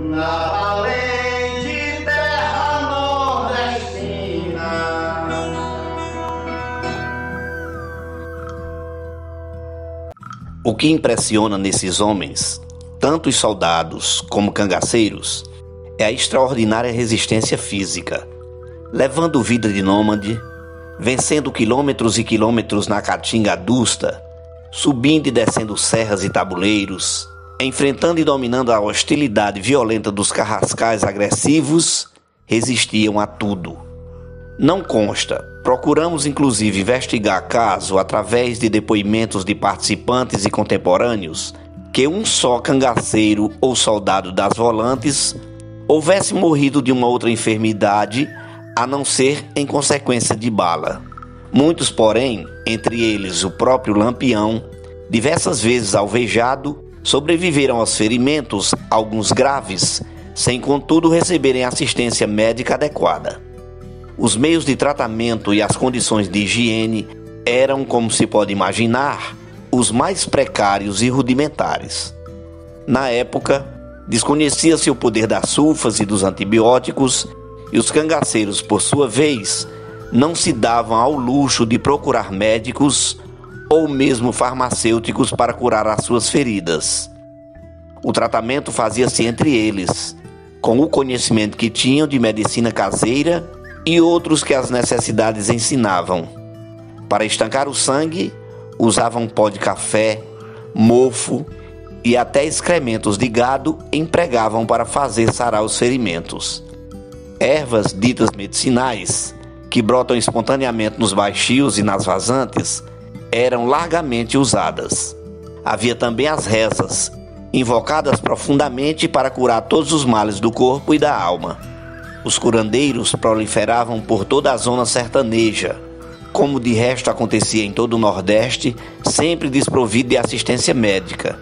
na valente terra nordestina. O que impressiona nesses homens, tanto os soldados como cangaceiros, é a extraordinária resistência física, levando vida de nômade, vencendo quilômetros e quilômetros na caatinga adusta, subindo e descendo serras e tabuleiros, enfrentando e dominando a hostilidade violenta dos carrascais agressivos, resistiam a tudo. Não consta, procuramos inclusive investigar caso, através de depoimentos de participantes e contemporâneos, que um só cangaceiro ou soldado das volantes houvesse morrido de uma outra enfermidade, a não ser em consequência de bala. Muitos, porém, entre eles o próprio Lampião, diversas vezes alvejado, sobreviveram aos ferimentos, alguns graves, sem contudo receberem assistência médica adequada. Os meios de tratamento e as condições de higiene eram, como se pode imaginar, os mais precários e rudimentares. Na época, desconhecia-se o poder das sulfas e dos antibióticos, e os cangaceiros, por sua vez, não se davam ao luxo de procurar médicos ou mesmo farmacêuticos para curar as suas feridas. O tratamento fazia-se entre eles, com o conhecimento que tinham de medicina caseira e outros que as necessidades ensinavam. Para estancar o sangue, usavam pó de café, mofo e até excrementos de gado empregavam para fazer sarar os ferimentos. Ervas ditas medicinais, que brotam espontaneamente nos baixios e nas vazantes, eram largamente usadas. Havia também as rezas, invocadas profundamente para curar todos os males do corpo e da alma. Os curandeiros proliferavam por toda a zona sertaneja, como de resto acontecia em todo o Nordeste, sempre desprovido de assistência médica.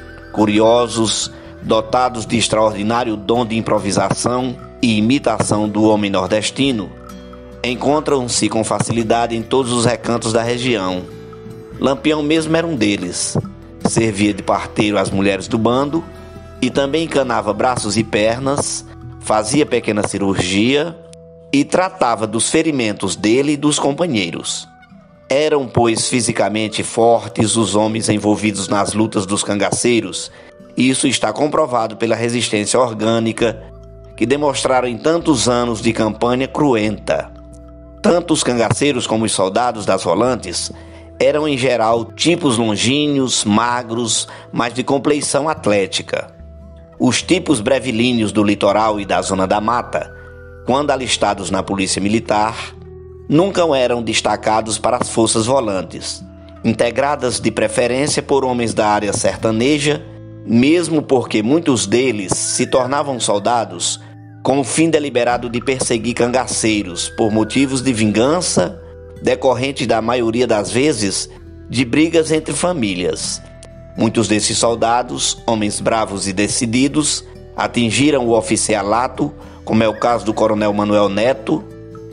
Curiosos, dotados de extraordinário dom de improvisação e imitação do homem nordestino, encontram-se com facilidade em todos os recantos da região. Lampião mesmo era um deles. Servia de parteiro às mulheres do bando e também encanava braços e pernas, fazia pequena cirurgia e tratava dos ferimentos dele e dos companheiros. Eram, pois, fisicamente fortes os homens envolvidos nas lutas dos cangaceiros, e isso está comprovado pela resistência orgânica que demonstraram em tantos anos de campanha cruenta. Tanto os cangaceiros como os soldados das volantes eram em geral tipos longínquos, magros, mas de compleição atlética. Os tipos brevilíneos do litoral e da zona da mata, quando alistados na polícia militar, nunca eram destacados para as forças volantes, integradas de preferência por homens da área sertaneja, mesmo porque muitos deles se tornavam soldados com o fim deliberado de perseguir cangaceiros por motivos de vingança, decorrentes da maioria das vezes de brigas entre famílias. Muitos desses soldados, homens bravos e decididos, atingiram o oficialato, como é o caso do Coronel Manuel Neto,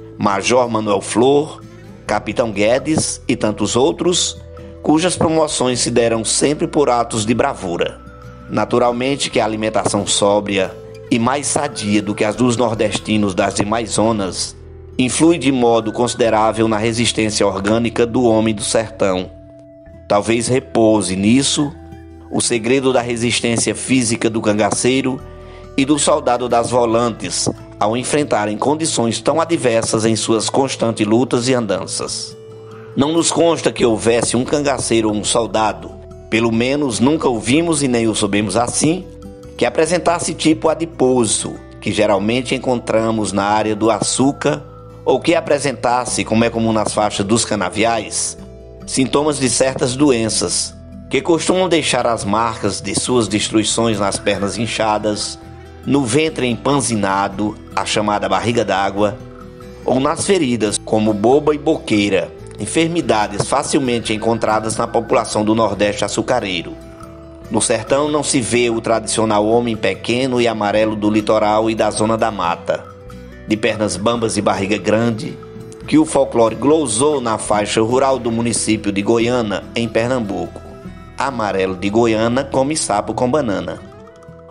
Major Manuel Flor, Capitão Guedes e tantos outros, cujas promoções se deram sempre por atos de bravura. Naturalmente que a alimentação sóbria e mais sadia do que as dos nordestinos das demais zonas influi de modo considerável na resistência orgânica do homem do sertão. Talvez repouse nisso o segredo da resistência física do cangaceiro e do soldado das volantes ao enfrentarem condições tão adversas em suas constantes lutas e andanças. Não nos consta que houvesse um cangaceiro ou um soldado, pelo menos nunca ouvimos e nem o soubemos assim, que apresentasse tipo adiposo, que geralmente encontramos na área do açúcar, ou que apresentasse, como é comum nas faixas dos canaviais, sintomas de certas doenças, que costumam deixar as marcas de suas destruições nas pernas inchadas, no ventre empanzinado, a chamada barriga d'água, ou nas feridas, como boba e boqueira, enfermidades facilmente encontradas na população do Nordeste açucareiro. No sertão não se vê o tradicional homem pequeno e amarelo do litoral e da zona da mata, de pernas bambas e barriga grande, que o folclore glosou na faixa rural do município de Goiânia, em Pernambuco. Amarelo de Goiânia come sapo com banana.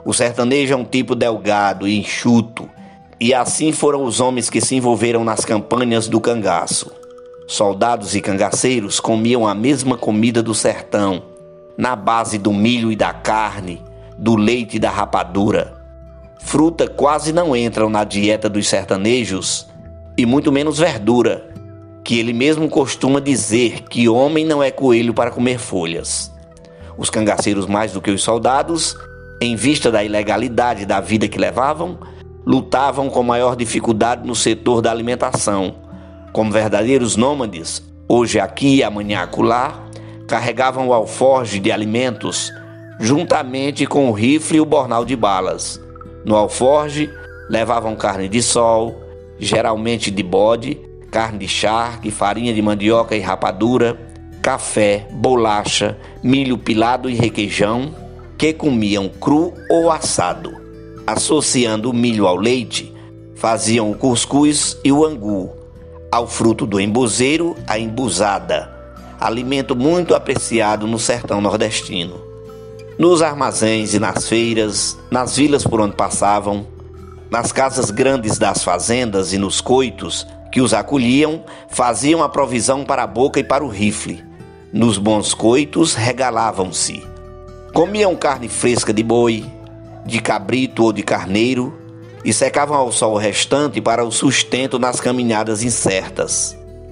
O sertanejo é um tipo delgado e enxuto, e assim foram os homens que se envolveram nas campanhas do cangaço. Soldados e cangaceiros comiam a mesma comida do sertão, na base do milho e da carne, do leite e da rapadura. Fruta quase não entram na dieta dos sertanejos, e muito menos verdura, que ele mesmo costuma dizer que homem não é coelho para comer folhas. Os cangaceiros, mais do que os soldados, em vista da ilegalidade da vida que levavam, lutavam com maior dificuldade no setor da alimentação. Como verdadeiros nômades, hoje aqui e amanhã acolá, carregavam o alforje de alimentos juntamente com o rifle e o bornal de balas. No alforje, levavam carne de sol, geralmente de bode, carne de charque, farinha de mandioca e rapadura, café, bolacha, milho pilado e requeijão, que comiam cru ou assado. Associando o milho ao leite, faziam o cuscuz e o angu, ao fruto do embozeiro, a embuzada, alimento muito apreciado no sertão nordestino. Nos armazéns e nas feiras, nas vilas por onde passavam, nas casas grandes das fazendas e nos coitos que os acolhiam, faziam a provisão para a boca e para o rifle. Nos bons coitos regalavam-se. Comiam carne fresca de boi, de cabrito ou de carneiro, e secavam ao sol o restante para o sustento nas caminhadas incertas.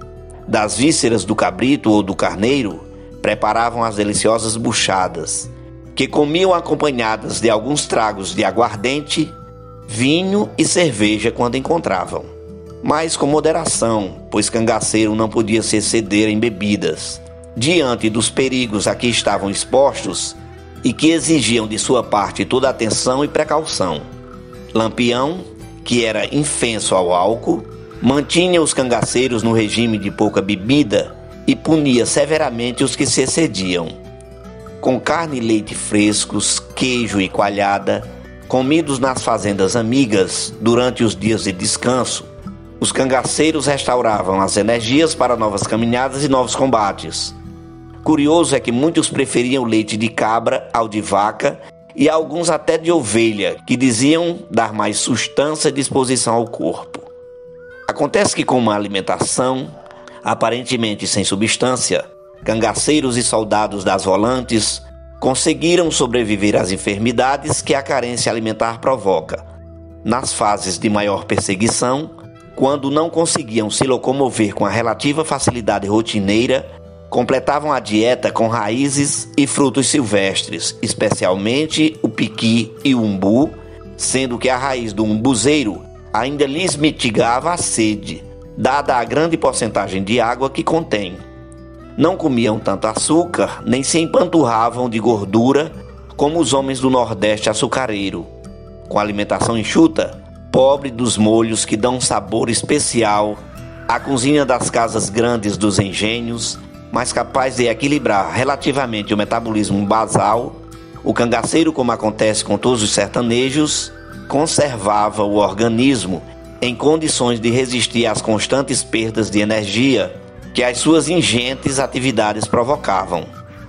Das vísceras do cabrito ou do carneiro, preparavam as deliciosas buchadas, que comiam acompanhadas de alguns tragos de aguardente, vinho e cerveja quando encontravam. Mas com moderação, pois cangaceiro não podia se exceder em bebidas, diante dos perigos a que estavam expostos e que exigiam de sua parte toda atenção e precaução. Lampião, que era infenso ao álcool, mantinha os cangaceiros no regime de pouca bebida e punia severamente os que se excediam. Com carne e leite frescos, queijo e coalhada, comidos nas fazendas amigas durante os dias de descanso, os cangaceiros restauravam as energias para novas caminhadas e novos combates. Curioso é que muitos preferiam leite de cabra ao de vaca e alguns até de ovelha, que diziam dar mais sustância e disposição ao corpo. Acontece que com uma alimentação aparentemente sem substância, cangaceiros e soldados das volantes conseguiram sobreviver às enfermidades que a carência alimentar provoca. Nas fases de maior perseguição, quando não conseguiam se locomover com a relativa facilidade rotineira, completavam a dieta com raízes e frutos silvestres, especialmente o piqui e o umbu, sendo que a raiz do umbuzeiro ainda lhes mitigava a sede, dada a grande porcentagem de água que contém. Não comiam tanto açúcar, nem se empanturravam de gordura como os homens do Nordeste açucareiro. Com alimentação enxuta, pobre dos molhos que dão um sabor especial à cozinha das casas grandes dos engenhos, mas capaz de equilibrar relativamente o metabolismo basal, o cangaceiro, como acontece com todos os sertanejos, conservava o organismo em condições de resistir às constantes perdas de energia que as suas ingentes atividades provocavam.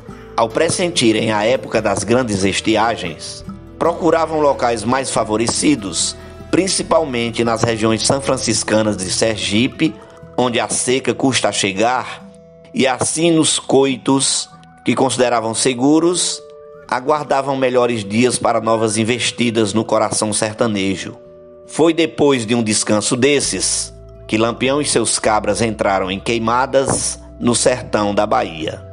Ao pressentirem a época das grandes estiagens, procuravam locais mais favorecidos, principalmente nas regiões sanfranciscanas de Sergipe, onde a seca custa a chegar, e assim nos coitos, que consideravam seguros, aguardavam melhores dias para novas investidas no coração sertanejo. Foi depois de um descanso desses que Lampião e seus cabras entraram em queimadas no sertão da Bahia.